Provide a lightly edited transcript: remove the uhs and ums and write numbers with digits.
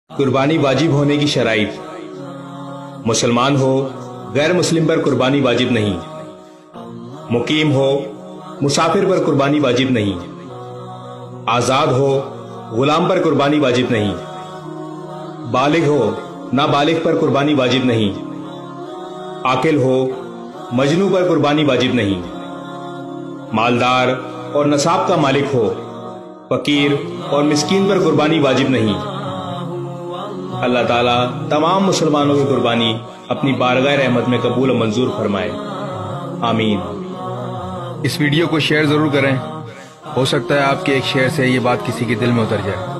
कुर्बानी वाजिब होने की शराइत। मुसलमान हो, गैर मुस्लिम पर कुर्बानी वाजिब नहीं। मुकीम हो, मुसाफिर पर कुर्बानी वाजिब नहीं। आज़ाद हो, गुलाम पर कुर्बानी वाजिब नहीं। बालिग हो, नाबालिग पर कुर्बानी वाजिब नहीं। आकिल हो, मजनू पर कुर्बानी वाजिब नहीं। मालदार और नसाब का मालिक हो, फकीर और मिस्कीन पर कुर्बानी वाजिब नहीं। अल्लाह ताला तमाम मुसलमानों की कुर्बानी अपनी बारगाह रहमत में कबूल और मंजूर फरमाए, आमीन। इस वीडियो को शेयर जरूर करें, हो सकता है आपके एक शेयर से ये बात किसी के दिल में उतर जाए।